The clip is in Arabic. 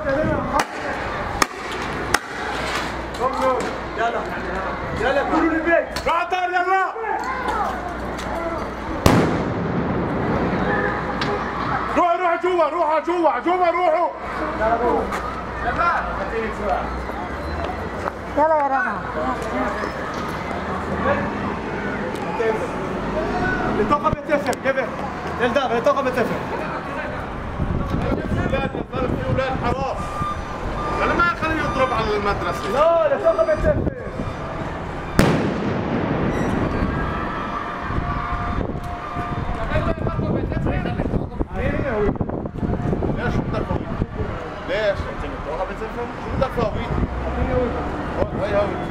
يلا يلا كلوا البيت. روح طار يلا. روحوا جوا روحوا جوا روحوا. يلا يا رنا. الطاقة بتفهم كيف؟ يلدغ الطاقة بتفهم. اولاد الضرب في اولاد حراس. انا ما اخليه يضرب على المدرسة. لا الطاقة بتفهم. ليش بدك هوية؟ ليش؟ عشان الطاقة بتفهم؟ شو بدك هوية؟ اعطيني هوية. هاي هوية.